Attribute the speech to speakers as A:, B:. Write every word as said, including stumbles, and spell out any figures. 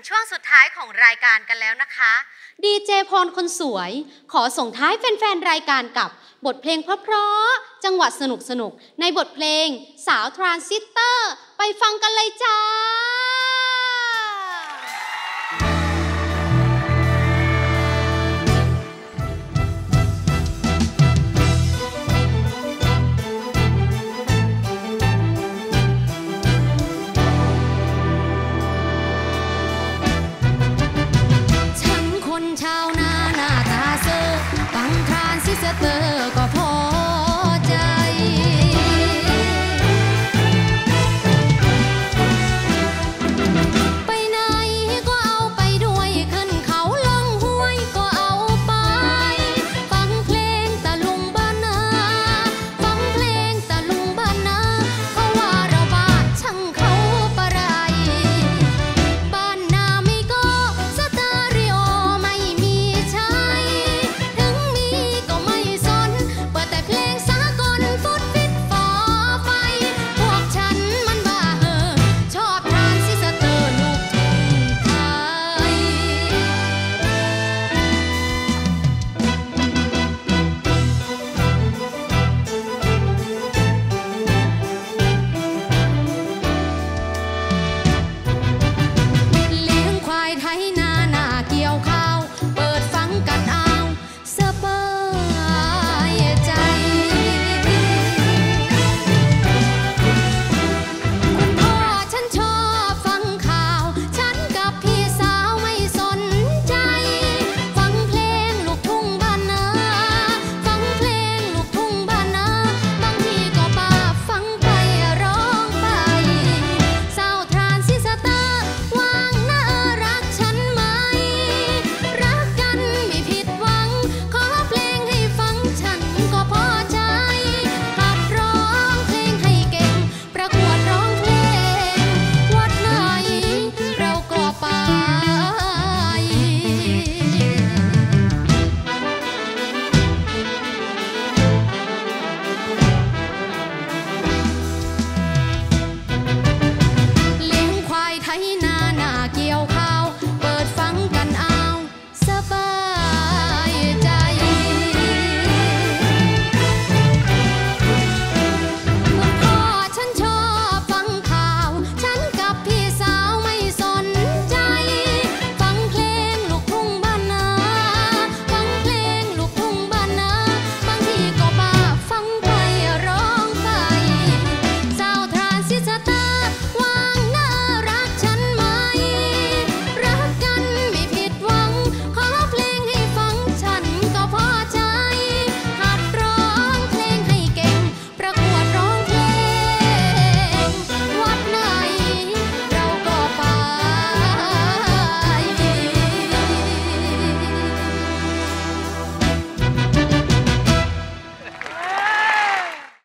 A: ช่วงสุดท้ายของรายการกันแล้วนะคะ
B: ดีเจพรคนสวยขอส่งท้ายแฟนๆรายการกับบทเพลงเพราะๆจังหวะสนุกๆในบทเพลงสาวทรานซิสเตอร์ไปฟังกันเลยจ้า
C: ชาวนาหน้าตาเซอร์ฟังทรานซิสเตอร์ก็